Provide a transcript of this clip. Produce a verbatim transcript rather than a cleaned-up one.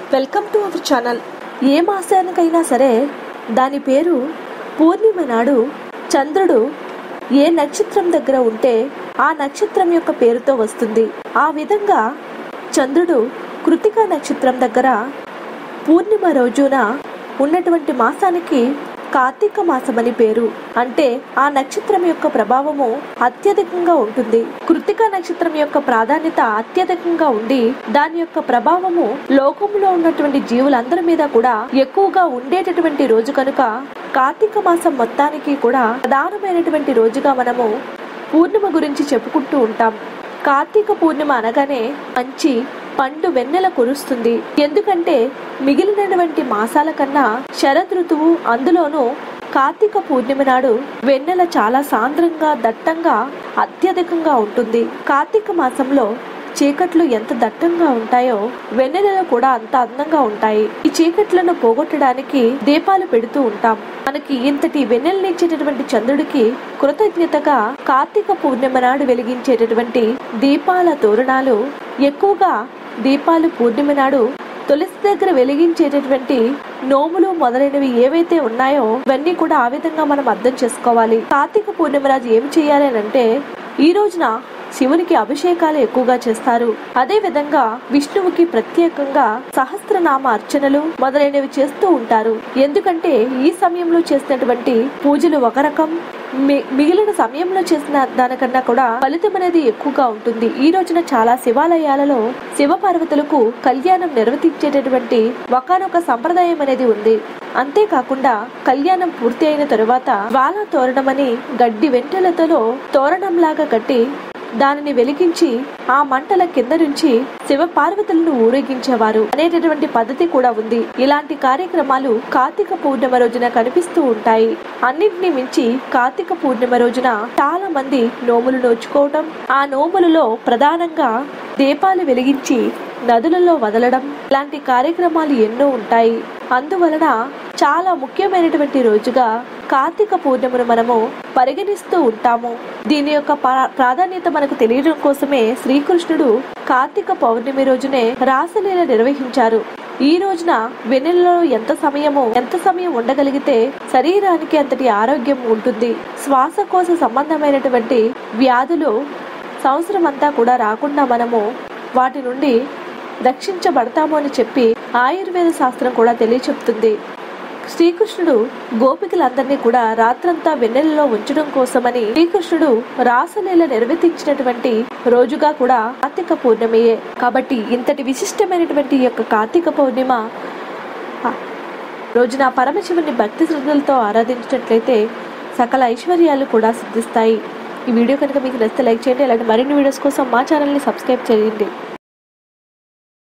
Welcome to our channel. ఏ మాసానికైనా సరే దాని పేరు పూర్ణిమ నాడు చంద్రుడు ఏ నక్షత్రం దగ్గర ఉంటే ఆ నక్షత్రం యొక్క పేరుతో వస్తుంది. ఆ విధంగా చంద్రుడు కృతికా నక్షత్రం దగ్గర పూర్ణిమ రోజున ఉన్నటువంటి మాసానికి కార్తీక మాసమని పేరు. అంటే ఆ నక్షత్రం యొక్క ప్రభావము అత్యధికంగా ఉంటుంది. కృతికా నక్షత్రం యొక్క ప్రాధాన్యత అత్యధికంగా ఉండి దాని యొక్క ప్రభావము లోకంలో ఉన్నటువంటి జీవులందరి మీద కూడా ఎక్కువగా ఉండేటటువంటి రోజు కనుక కార్తీక మాసం మొత్తానికి కూడా ప్రధానమైనటువంటి రోజుగా మనము పూర్ణిమ గురించి చెప్పుకుంటూ ఉంటాం. కార్తీక పూర్ణిమ అనగానే మంచి పండు వెన్నెల కురుస్తుంది. ఎందుకంటే మిగిలినటువంటి మాసాల కన్నా శరద్ ఋతువు, అందులోనూ కార్తీక పూర్ణిమ నాడు వెన్నెల చాలా సాంద్రంగా దట్టంగా అత్యధికంగా ఉంటుంది. కార్తీక మాసంలో చీకట్లు ఎంత దట్టంగా ఉంటాయో వెన్నెలలో కూడా అంత అందంగా ఉంటాయి. ఈ చీకట్లను పోగొట్టడానికి దీపాలు పెడుతూ ఉంటాం. మనకి ఇంతటి వెన్నెలనిచ్చేటటువంటి చంద్రుడికి కృతజ్ఞతగా కార్తీక పూర్ణిమ నాడు వెలిగించేటటువంటి దీపాల తోరణాలు ఎక్కువగా దీపాలు పూర్ణిమ నాడు తులసి దగ్గర వెలిగించేటటువంటి నోములు మొదలైనవి ఏవైతే ఉన్నాయో ఇవన్నీ కూడా ఆ విధంగా మనం అర్థం చేసుకోవాలి. కార్తీక పూర్ణిమ రోజు ఏం చేయాలి అని అంటే ఈ రోజున శివునికి అభిషేకాలు ఎక్కువగా చేస్తారు. అదే విధంగా విష్ణువుకి ప్రత్యేకంగా సహస్రనామ అర్చనలు మొదలైనవి చేస్తూ ఉంటారు. ఎందుకంటే ఈ సమయంలో చేసినటువంటి పూజలు ఒక రకం, మిగిలిన సమయంలో చేసిన దానికన్నా కూడా ఫలితం అనేది ఎక్కువగా ఉంటుంది. ఈ రోజున చాలా శివాలయాలలో శివ పార్వతులకు కళ్యాణం నిర్వర్తించేటటువంటి ఒకానొక సంప్రదాయం అనేది ఉంది. అంతేకాకుండా కళ్యాణం పూర్తి అయిన తరువాత జ్వాలా తోరణమని గడ్డి వెంటలతో తోరణంలాగా కట్టి దానిని వెలిగించి ఆ మంటల కింద నుంచి శివ పార్వతులను ఊరేగించేవారు అనేటటువంటి పద్ధతి కూడా ఉంది. ఇలాంటి కార్యక్రమాలు కార్తీక పూర్ణిమ రోజున కనిపిస్తూ ఉంటాయి. అన్నింటినీ మించి కార్తీక పూర్ణిమ రోజున చాలా మంది నోములు నోచుకోవటం, ఆ నోములలో ప్రధానంగా దీపాలు వెలిగించి నదులలో వదలడం ఇలాంటి కార్యక్రమాలు ఎన్నో ఉంటాయి. అందువలన చాలా ముఖ్యమైనటువంటి రోజుగా కార్తీక పూర్ణిమను మనము పరిగణిస్తూ ఉంటాము. దీని యొక్క ప్రాధాన్యత మనకు తెలియడం కోసమే శ్రీకృష్ణుడు కార్తీక పౌర్ణమి రోజునే రాసలీల నిర్వహించారు. ఈ రోజున వెన్నెలలో ఎంత సమయమో ఎంత సమయం ఉండగలిగితే శరీరానికి అంతటి ఆరోగ్యం ఉంటుంది. శ్వాసకోశ సంబంధమైనటువంటి వ్యాధులు సంవత్సరం అంతా కూడా రాకుండా మనము వాటి నుండి రక్షించబడతాము అని చెప్పి ఆయుర్వేద శాస్త్రం కూడా తెలియచెప్తుంది. శ్రీకృష్ణుడు గోపికలందరినీ కూడా రాత్రంతా వెన్నెలలో ఉంచడం కోసమని శ్రీకృష్ణుడు రాసలీల నిర్వర్తించినటువంటి రోజుగా కూడా కార్తీక పూర్ణిమయే. కాబట్టి ఇంతటి విశిష్టమైనటువంటి యొక్క కార్తీక పూర్ణిమ రోజున పరమశివుని భక్తి శ్రద్ధలతో ఆరాధించినట్లయితే సకల ఐశ్వర్యాలు కూడా సిద్ధిస్తాయి. ఈ వీడియో కనుక మీకు నచ్చితే లైక్ చేయండి. అలాంటి మరిన్ని వీడియోస్ కోసం మా ఛానల్ని సబ్స్క్రైబ్ చేయండి.